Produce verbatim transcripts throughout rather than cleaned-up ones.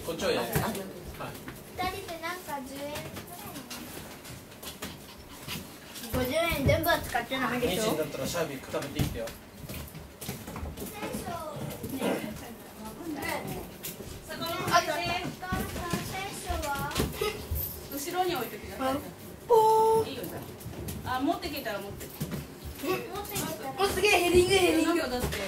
こっちはやる。はい。 ふたりでなんかじゅうえんごじゅうえん全部は使ってないでしょ。 ニシンだったらシャービック食べていいってよ。 後ろに置いてください。いいよ。あ、持ってきたら持ってきて。 お、すげえヘディングヘディング。 なんかだって。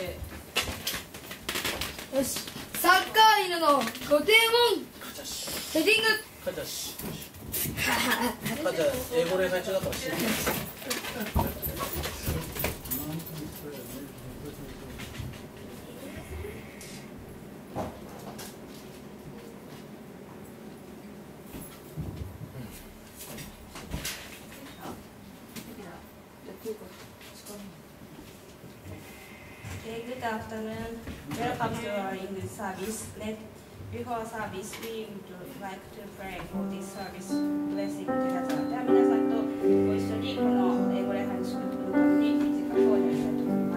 よし。サッカー犬のごてもん。ヘディング。 カチャシ。カチャ英語連載中だから知らない。 Good afternoon. Welcome to our English service. Let before service, we would like to pray for this service blessing together. では皆さんとご一緒にこの英語礼拝の祝福のために短くお祈りしたいと思います。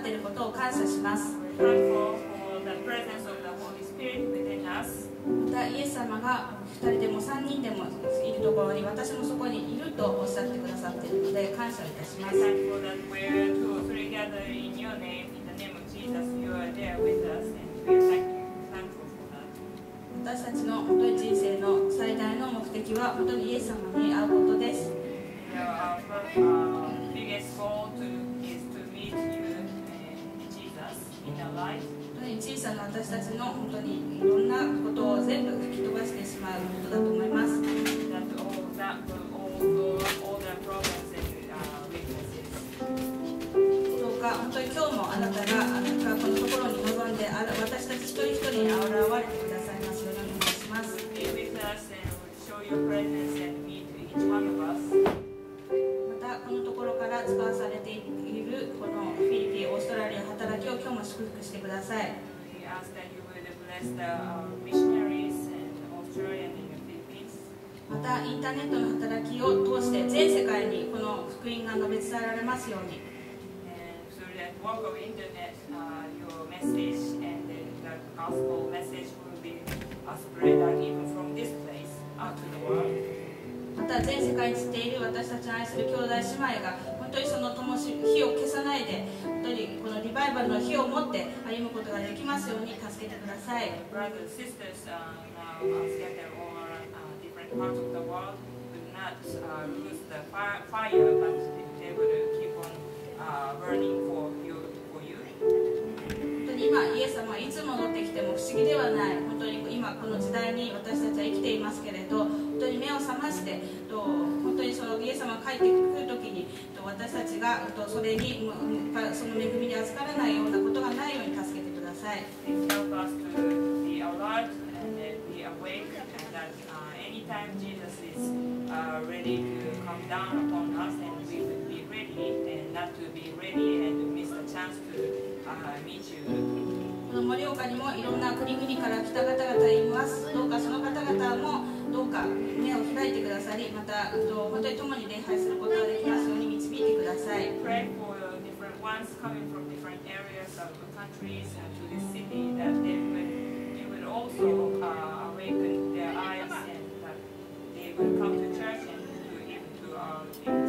っていることを感謝します。 We're thankful for the presence of the Holy Spirit within us. またイエス様がふたりでもさんにんでもいるところに私もそこにいるとおっしゃってくださっているので感謝いたしま We're す。 thankful that where two or three gather in your name, in the name of Jesus, you are there with us, and we're thank- thankful for that. 私たちの本当に人生の最大の目的は本当にイエス様に会うことです。 You know, our first, uh, biggest goal to, is to meet you and Jesus in our life. 本当に小さな私たちの本当にいろんなことを全部吹き飛ばしてしまうことだと思います。 That all that will all go, all the problems and uh, weaknesses. どうか本当に今日もあなたがあなたがこのところに臨んであら私たち一人一人に現れてくださいますようにお願いします。 Be with us and show your presence and meet each one of us. またこのところから使わされているこのフィリピン、オーストラリアの働きを今日も祝福してください。 We ask that you will bless the uh, missionaries and Australia and the Philippines. またインターネットの働きを通して全世界にこの福音が述べ伝えられますように。 And through that work of internet, uh, your message and the, the gospel message will be uh, spread out even from this place out to the world. また全世界に知っている私たちの愛する兄弟姉妹が本当にその灯し火を消さないで本当にこのリバイバルの火を持って歩むことができますように助けてください。 Brothers and sisters uh, now uh, scattered over uh, different parts of the world will not uh, lose the fire, fire, but they will keep on uh, burning for you. For you. 本当に今イエス様はいつ戻ってきても不思議ではない。本当に今この時代に私たちは生きていますけれど本当に目を覚ましてと本当にそのイエス様が帰ってくるときにと私たちがとそれにその恵みに預からないようなことがないように助けてください。 Please help us to be alert and uh, be awake, and that uh, anytime Jesus is uh, ready to come down upon us, and we will be ready, and not to be ready and to miss the chance to uh, meet you. この盛岡にもいろんな国々から来た方々います。どうかその方々もどうか目を開いてくださり、また本当に共に礼拝することができますように導いてください。 Pray for uh, different ones coming from different areas of the countries and to this city, that they will, you will also uh, awaken their eyes, and that they will come to church and to even to our